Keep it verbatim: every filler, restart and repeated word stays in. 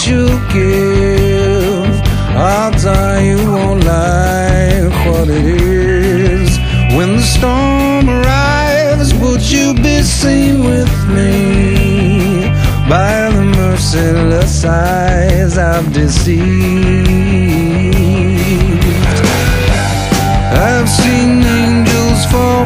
what you'll give. Odds are you won't like what it is. When the storm arrives, would you be seen with me by the merciless eyes I've deceived? I've seen angels fall